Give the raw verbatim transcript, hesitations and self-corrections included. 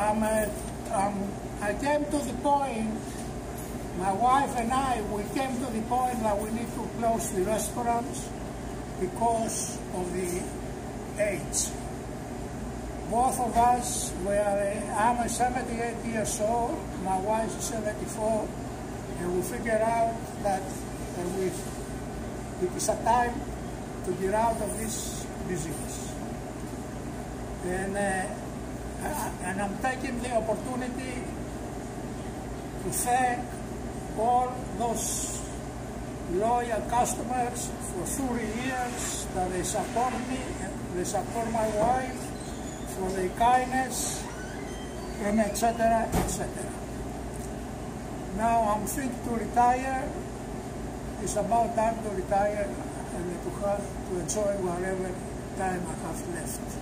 um, uh, um, I came to the point, my wife and I, we came to the point that we need to close the restaurants because of the age. Both of us were, uh, I'm seventy-eight years old, my wife is seventy-four, and we figured out that uh, we, it is a time to get out of this disease. And, uh, and I'm taking the opportunity to thank all those loyal customers for thirty years that they support me, and they support my wife, for their kindness, and et cetera, et cetera. Now I'm thinking to retire. It's about time to retire and to have to enjoy whatever time I have left.